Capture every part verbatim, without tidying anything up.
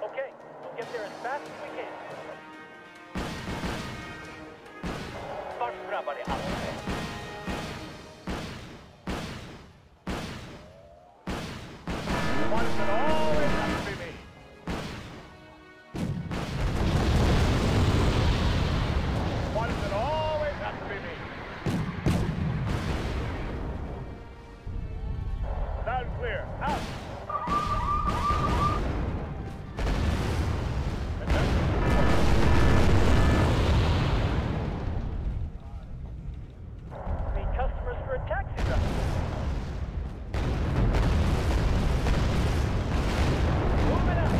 Okay, we'll get there as fast as we can. Vart drabbar det alltid? Why does it always have to be me? Why does it always have to be me? Loud and clear. Out. Need customers for a taxi driver. Moving out.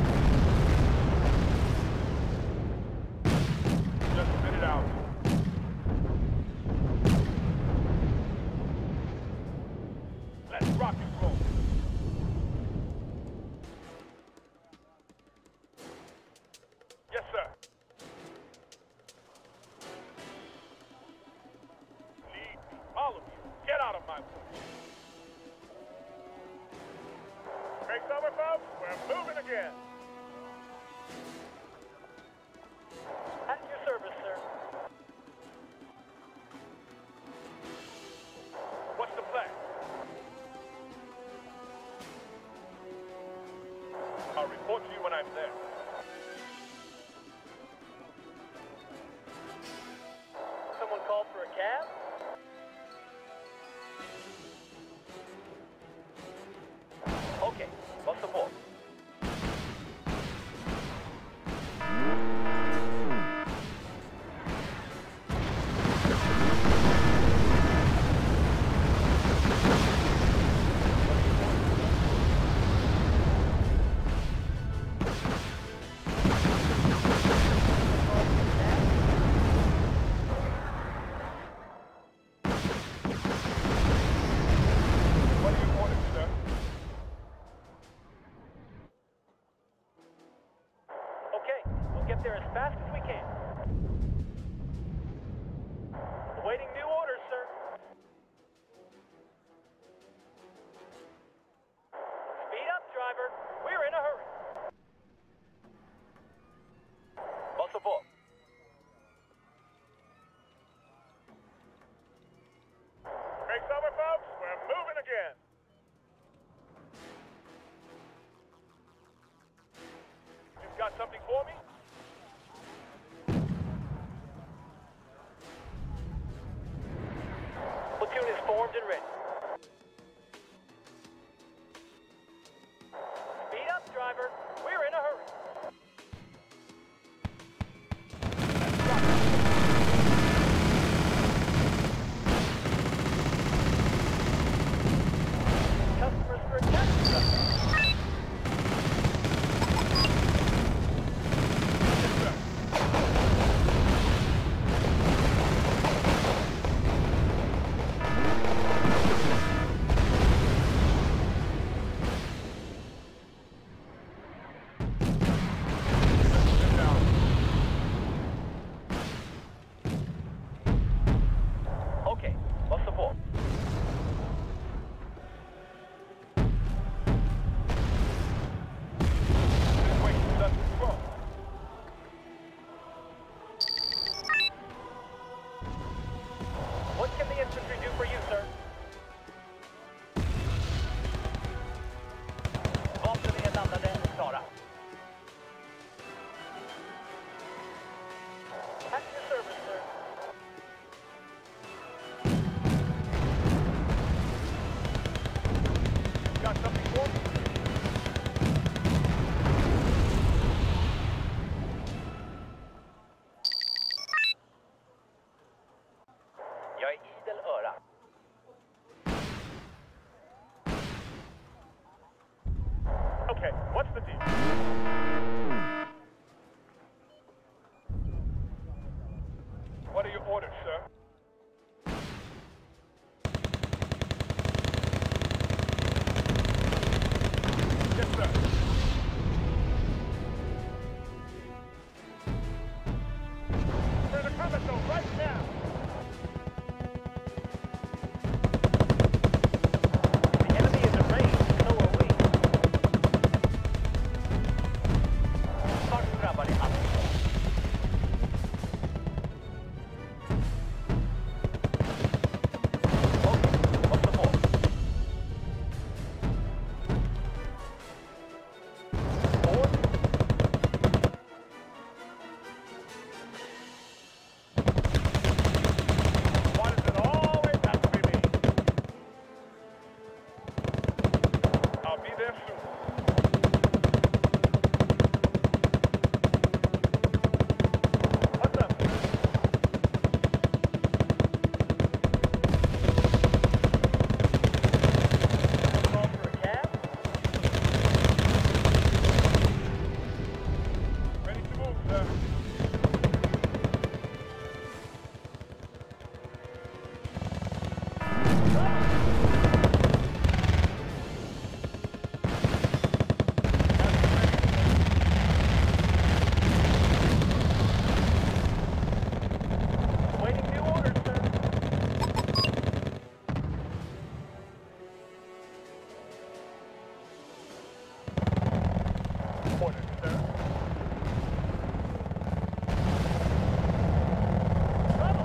Just a minute out. Let's rock and roll. Yes, sir. Lead me. All of you. Get out of my way. Brakes over, folks. We're moving again. At your service, sir. What's the plan? I'll report to you when I'm there. Someone called for a cab? Okay, what's the fault? What do you want, sir? Okay, we'll get there as fast as we can. Awaiting new orders, sir. Speed up, driver. We're in a hurry. What's the fault? Brakes over, folks. We're moving again. You've got something for me? Platoon is formed and ready. Speed up, driver. We're in a hurry. Customers for a taxi driver. Yes, sir. Sit down. Okay, what's the fault? Situation's under control. What can the infantry do for you, sir? Vapen är laddade och klara. At your service, sir. You've got something for me? Jag är idel öra. Okay, what's the deal? What are your orders, sir? Yes, sir. We're in a combat zone right now. The enemy is in range, so are we. Order, sir. Trouble.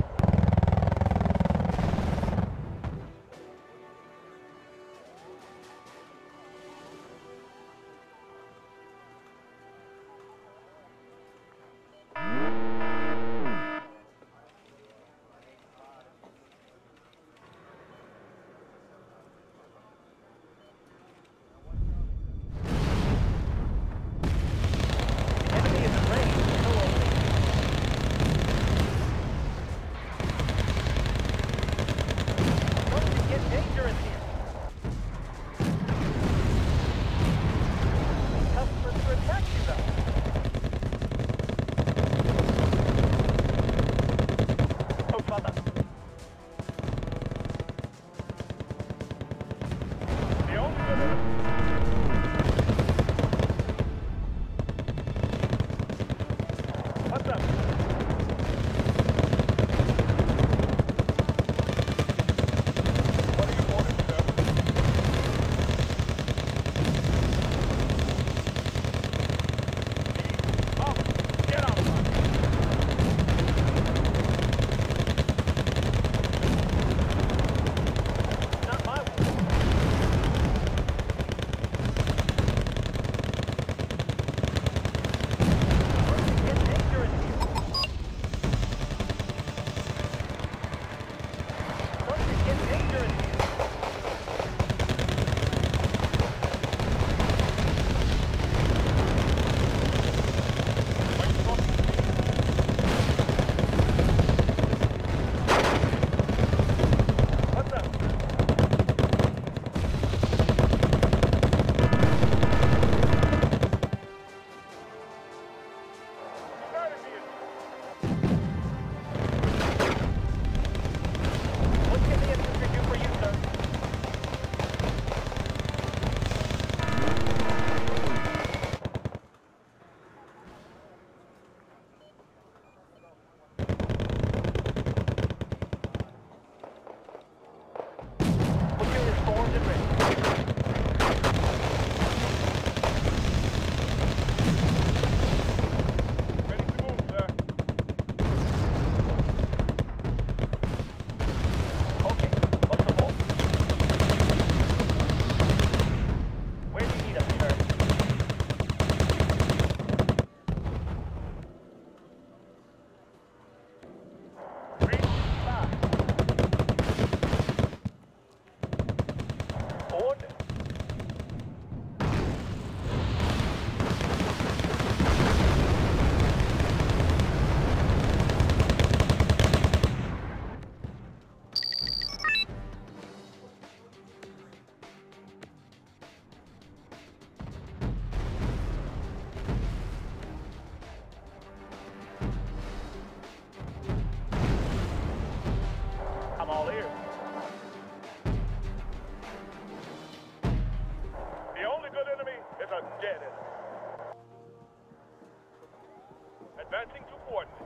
Advancing to coordinates.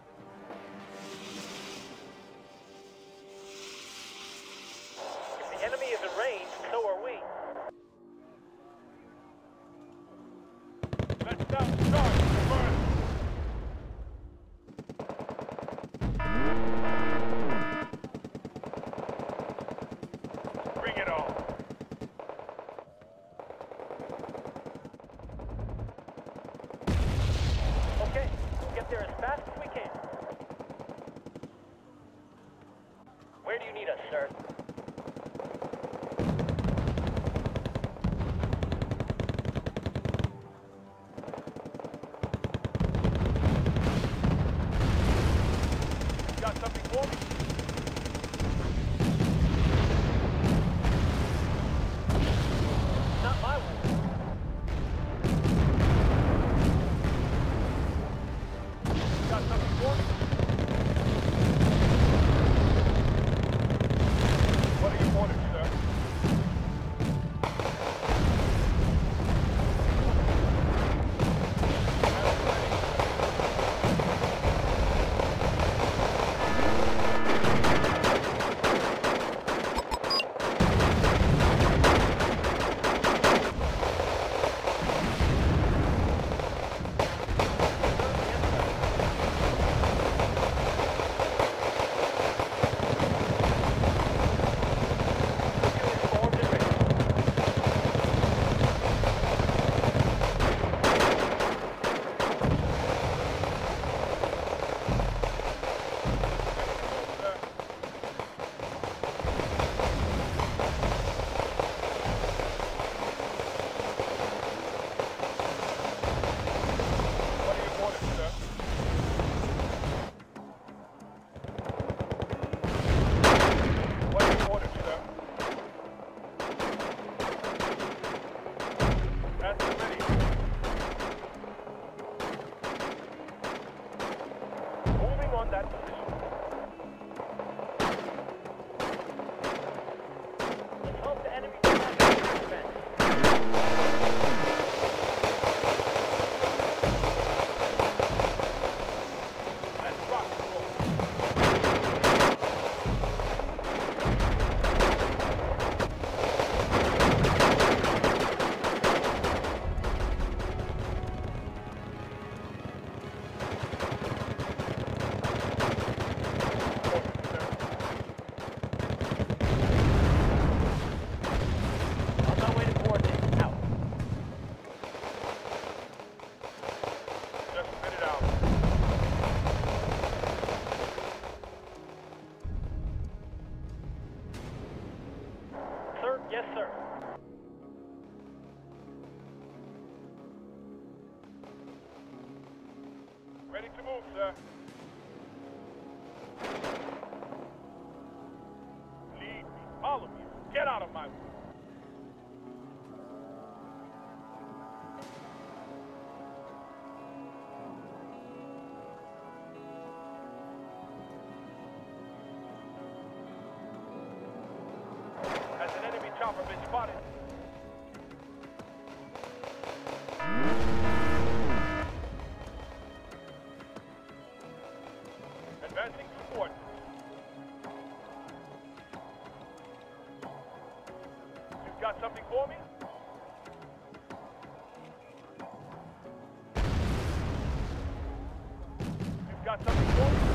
If the enemy is in range, so are we. Let's stop start. Burn. Bring it on. Okay, we'll get there as fast as we can. Where do you need us, sir? Got something for me? Not my way. Got something for me? that position. Let's hope the enemy does not have any defense. Let's rock and roll. On my way to coordinates. Out. Just spit it out. Sir, yes, sir. Ready to move, sir. Lead me. All of you. Get out of my way. Has an enemy chopper been spotted? Advancing to coordinates. You've got something for me? You've got something for me?